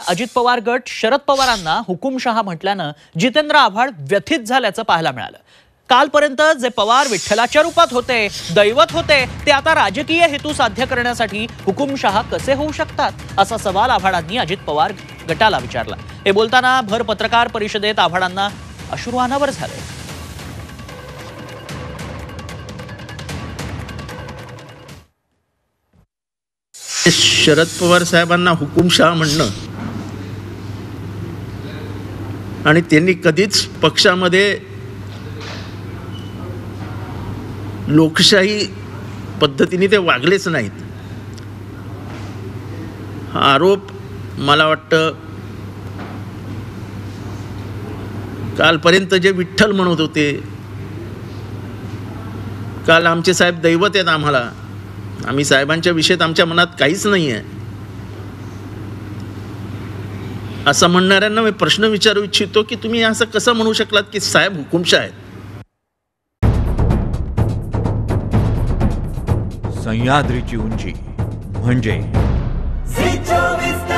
अजित पवार गट शरद पवारांना हुकुमशहा म्हटल्यानं जितेंद्र आव्हाड व्यथित झाल्याचं पाहायला मिळालं। कालपर्यंत जे पवार विठ्ठलाच्या रूपात होते, दैवत होते, ते आता राजकीय हेतू साध्य करण्यासाठी हुकुमशहा कसे होऊ शकतात असा सवाल आव्हाडांनी अजित पवार गटाला विचारला। हे बोलताना भर पत्रकार परिषदेत आव्हाडांना अश्रू अनावर झाले। शरद पवार साहेबांना हुकुमशहा म्हणणं आणि त्यांनी कधीच पक्षामध्ये लोकशाही पद्धतीने ते वागलेच नाहीत हा आरोप मला वाटतं कालपर्यंत जे विठ्ठल म्हणत होते, काल आमचे साहेब दैवत आहेत, आम्ही साहेबांच्या विषयात आमच्या मनात काहीच नाही आहे असं म्हणणाऱ्यांना मी प्रश्न विचारू इच्छितो की तुम्ही असं कसं म्हणू शकलात की साहेब हुकुमशहा आहेत। सह्याद्रीची उंची म्हणजे